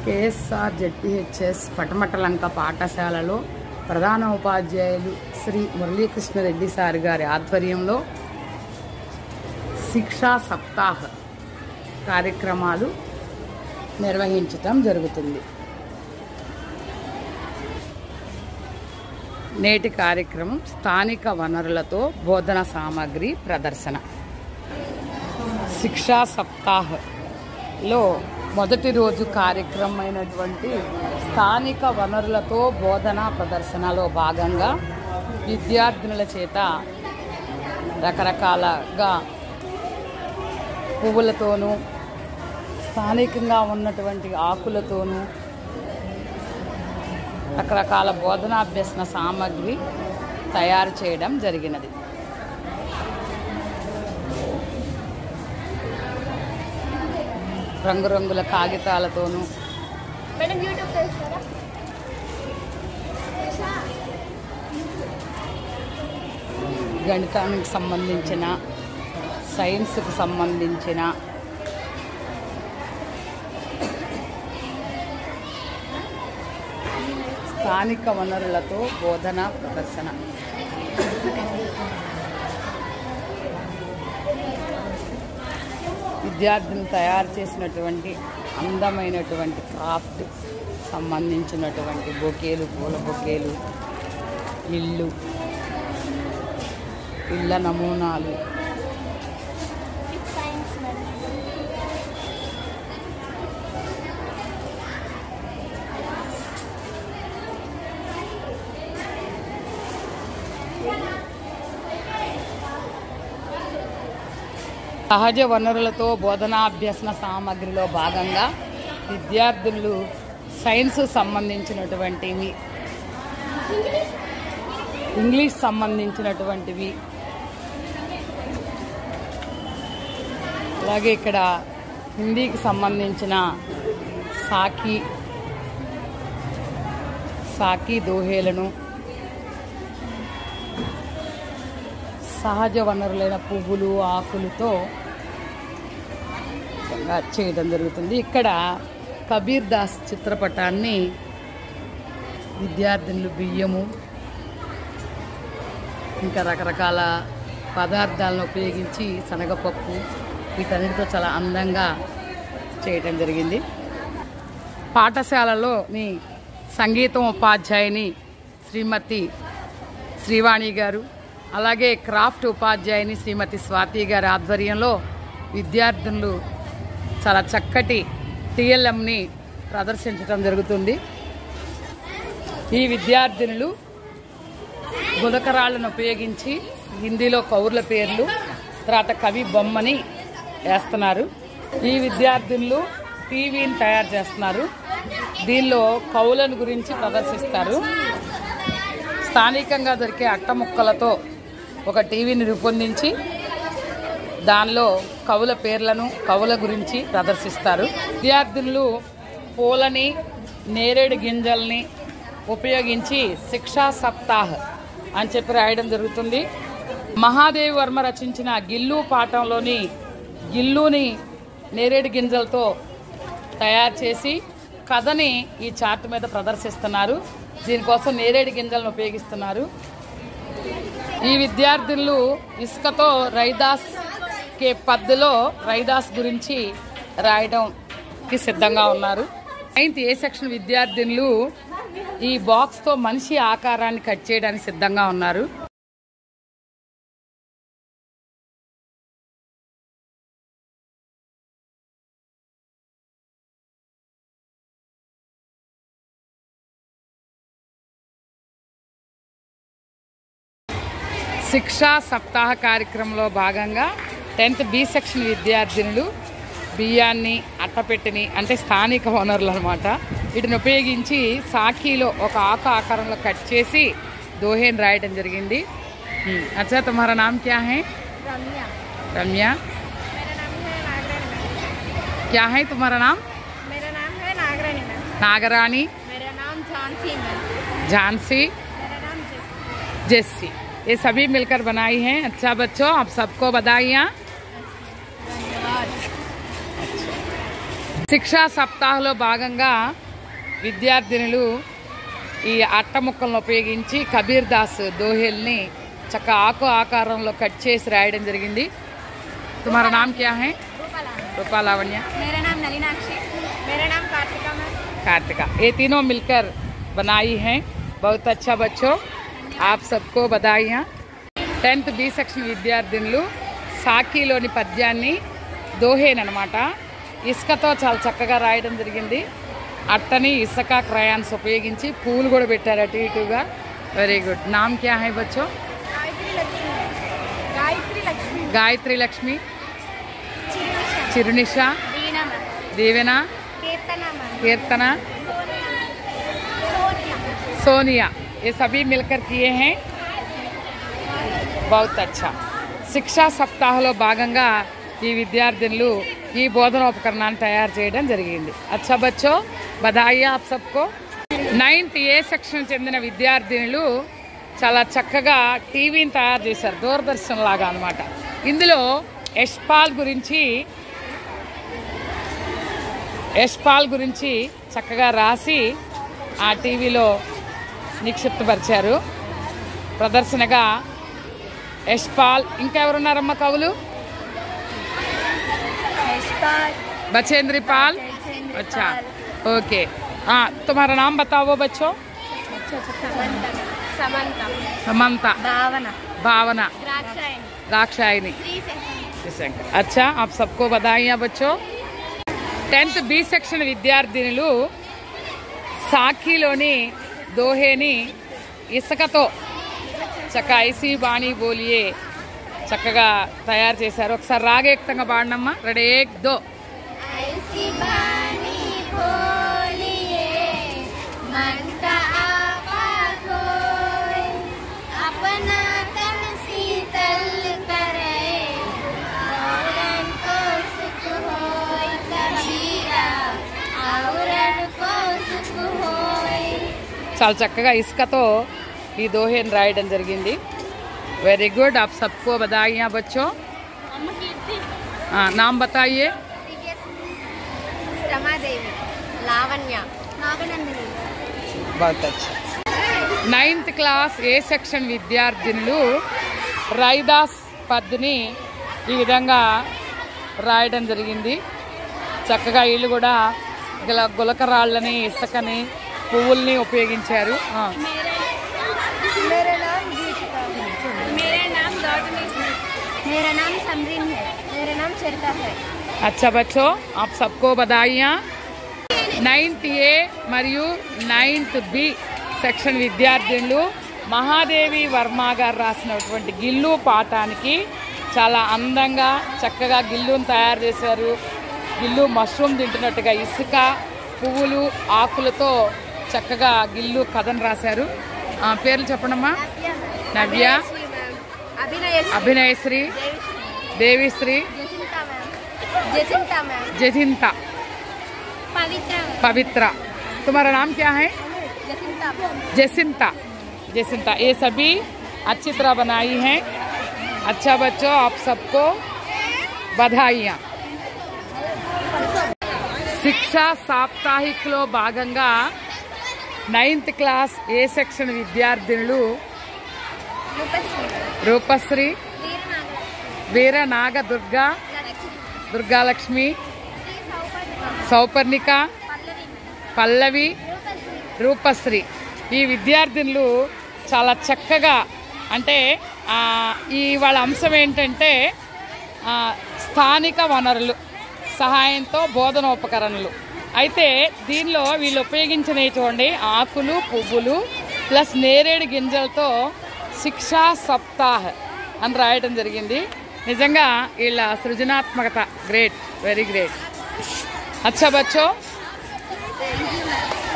KSR ZPHS పటమటలంక పాఠశాలలో ప్రధాన ఉపాధ్యాయులు శ్రీ మురళీకృష్ణరెడ్డి సార్ గారి ఆధ్వర్యంలో శిక్షా సప్తాహ్ కార్యక్రమాలు నిర్వహించటం జరుగుతుంది. నేటి కార్యక్రమం స్థానిక వనరులతో బోధన సామగ్రి ప్రదర్శన. శిక్షా సప్తాహ్లో మొదటి రోజు కార్యక్రమమైనటువంటి స్థానిక వనరులతో బోధన ప్రదర్శనలో భాగంగా విద్యార్థినుల చేత రకరకాలుగా పువ్వులతోనూ స్థానికంగా ఉన్నటువంటి ఆకులతోనూ రకరకాల బోధనాభ్యసన సామగ్రి తయారు చేయడం జరిగినది. రంగురంగుల కాగితాలతోనూ గణితానికి సంబంధించిన, సైన్స్కు సంబంధించిన స్థానిక వనరులతో బోధన ప్రదర్శన. విద్యార్థులు తయారు చేసినటువంటి అందమైనటువంటి క్రాఫ్ట్ సంబంధించినటువంటి బొకేలు, పూల బొకేలు, ఇళ్ళ నమూనాలు, సహజ వనరులతో బోధనాభ్యసన సామగ్రిలో భాగంగా విద్యార్థులు సైన్స్ సంబంధించినటువంటివి, ఇంగ్లీష్ సంబంధించినటువంటివి, అలాగే ఇక్కడ హిందీకి సంబంధించిన సాకి దోహేలను, సహజ వనరులైన పువ్వులు, ఆకులతో చేయడం జరుగుతుంది. ఇక్కడ కబీర్ దాస్ చిత్రపటాన్ని విద్యార్థులు బియ్యము ఇంకా రకరకాల పదార్థాలను ఉపయోగించి శనగపప్పు వీటన్నిటితో చాలా అందంగా చేయటం జరిగింది. పాఠశాలలోని సంగీతం ఉపాధ్యాయుని శ్రీమతి శ్రీవాణి గారు, అలాగే క్రాఫ్ట్ ఉపాధ్యాయుని శ్రీమతి స్వాతి గారి ఆధ్వర్యంలో విద్యార్థులు చాలా చక్కటి టీఎల్ఎంని ప్రదర్శించడం జరుగుతుంది. ఈ విద్యార్థినులు గులకరాళ్లను ఉపయోగించి హిందీలో కౌర్ల పేర్లు, తర్వాత కవి బొమ్మని వేస్తున్నారు. ఈ విద్యార్థినులు టీవీని తయారు చేస్తున్నారు. దీనిలో కవులను గురించి ప్రదర్శిస్తారు. స్థానికంగా దొరికే అట్టముక్కలతో ఒక టీవీని రూపొందించి దానిలో కవుల పేర్లను, కవుల గురించి ప్రదర్శిస్తారు. విద్యార్థులు పూలని, నేరేడు గింజల్ని ఉపయోగించి శిక్షా సప్తాహ్ అని చెప్పి రాయడం జరుగుతుంది. మహాదేవి వర్మ రచించిన గిల్లు పాఠంలోని గిల్లుని నేరేడు గింజలతో తయారు చేసి కథని ఈ చార్ట్ మీద ప్రదర్శిస్తున్నారు. దీనికోసం నేరేడు గింజలను ఉపయోగిస్తున్నారు. ఈ విద్యార్థులు ఇసుకతో రైదాస్ పద్ధతిలో రైదాస్ గురించి రాయడానికి సిద్ధంగా ఉన్నారు. 9th A సెక్షన్ విద్యార్థులు ఈ బాక్స్తో మనిషి ఆకారాన్ని కట్ చేయడానికి సిద్ధంగా ఉన్నారు. శిక్షా సప్తాహ కార్యక్రమంలో భాగంగా 10th B సెక్షన్ విద్యార్థినులు బియ్యాన్ని, అట్టపెట్టిని, అంటే స్థానిక వనరులు అనమాట, వీటిని ఉపయోగించి సాకీలో ఒక ఆకు ఆకారంలో కట్ చేసి దోహేని రాయడం జరిగింది. అచ్చా, తుమ్హారా నామ్ క్యా హై? రమ్య. రమ్య. क्या है तुम्हारा नाम? मेरा नाम है नागरानी मैम. नागरानी. मेरा नाम झांसी मैम. झांसी. मेरा नाम जेस्सी. ये सभी मिलकर बनाई हैं. अच्छा बच्चों, आप सबको बधाइयाँ. धन्यवाद. శిక్షా సప్తాహలో భాగంగా విద్యార్థినులు ఈ అట్ట ముక్కలను ఉపయోగించి కబీర్ దాస్ దోహేల్ని చక్క ఆకు ఆకారంలో కట్ చేసి రాయడం జరిగింది. तुम्हारा नाम क्या है? रूपा लावण्य. मेरा नाम नलिनाक्षी. मेरा नाम कार्तिका मैम. कार्तिका. ये तीनों मिलकर बनाई हैं. बहुत अच्छा बच्चों, आप सबको बधाइयाँ. 10th B సెక్షన్ విద్యార్థినులు సాకీలోని పద్యాన్ని దోహేనమాట ఇసుకతో చాలా చక్కగా రాయడం జరిగింది. అట్టని ఇసుక క్రయాన్స్ ఉపయోగించి పూలు కూడా పెట్టారు అటు ఇటుగా. Very good. నామ్ క్యా హై బచ్చో? గాయత్రి లక్ష్మి, చిరునిషా, దీవెన, कीर्तना, सोनिया, ये सभी मिलकर किए हैं. बहुत अच्छा. శిక్షా సప్తాహలో భాగంగా ఈ విద్యార్థులు ఈ బోధనోపకరణాన్ని తయారు చేయడం జరిగింది. అచ్చా బచ్చో, బధాయి ఆప్ సబ్కో. 9th A సెక్షన్ చెందిన విద్యార్థినులు చాలా చక్కగా టీవీని తయారు చేశారు, దూరదర్శన్ లాగా అనమాట. ఇందులో యశ్పాల్ గురించి చక్కగా రాసి ఆ టీవీలో నిక్షిప్తపరిచారు. ప్రదర్శనగా యశ్పాల్, ఇంకా ఎవరున్నారమ్మ కవులు? बचेंद्री पाल. अच्छा, ओके. हाँ, तुम्हारा नाम बताओ बच्चों. समंता, भावना, दाक्षायनी. अच्छा, आप सबको बधाइयाँ बच्चों. 10th B సెక్షన్ విద్యార్థినులు సాకీలోని దోహేని ఇసుకతో చక్కగా ఐసీ బాణి బోలియే చక్కగా తయారు చేశారు. ఒకసారి రాగయుక్తంగా పాడినమ్మా. రెడీ, 1 2. చాలా చక్కగా ఇసుకతో ఈ దోహేని రాయడం జరిగింది. Very good. आप सबको बधाइयाँ बच्चों. नाम बताइए. रमादेवी, लावण्य, नागनंदिनी. बहुत अच्छा. 9th క్లాస్ A సెక్షన్ విద్యార్థినులు రైదాస్ పద్ని ఈ విధంగా రాయడం జరిగింది. చక్కగా వీళ్ళు కూడా గులకరాళ్ళని, ఇసుకని, పువ్వుల్ని ఉపయోగించారు. मेरा नाम समरीन है. मेरा नाम चरिता है. अच्छा बच्चों, आप सबको बधाइयाँ. 9th A మరియు 9th B సెక్షన్ విద్యార్థులు మహాదేవి వర్మ గారు రాసినటువంటి గిల్లు పాఠానికి చాలా అందంగా చక్కగా గిల్లును తయారు చేశారు. గిల్లు మష్రూమ్ తింటున్నట్టుగా ఇసుక, పువ్వులు, ఆకులతో చక్కగా గిల్లు కథను రాశారు. పేర్లు చెప్పండమ్మా. నవ్య, अभिनयश्री, देवीश्री, जसिंता, पवित्रा. तुम्हारा नाम क्या है? जसिंता. ये सभी अच्छी तरह बनाई हैं. अच्छा बच्चों, आप सबको बधाइयाँ. శిక్షా సాప్తాహికలో భాగంగా 9th క్లాస్ A సెక్షన్ విద్యార్థినులు రూపశ్రీ, వీర నాగ దుర్గాలక్ష్మి, సౌపర్ణిక, పల్లవి, రూపశ్రీ ఈ విద్యార్థినులు చాలా చక్కగా, అంటే ఈ వాళ్ళ అంశం ఏంటంటే స్థానిక వనరులు సహాయంతో బోధనోపకరణలు. అయితే దీనిలో వీళ్ళు ఉపయోగించినవి చూడండి, ఆకులు, పువ్వులు ప్లస్ నేరేడు గింజలతో శిక్షా సప్తాహ్ అని రాయడం జరిగింది. నిజంగా వీళ్ళ సృజనాత్మకత గ్రేట్, వెరీ గ్రేట్. అచ్చా బచ్చో.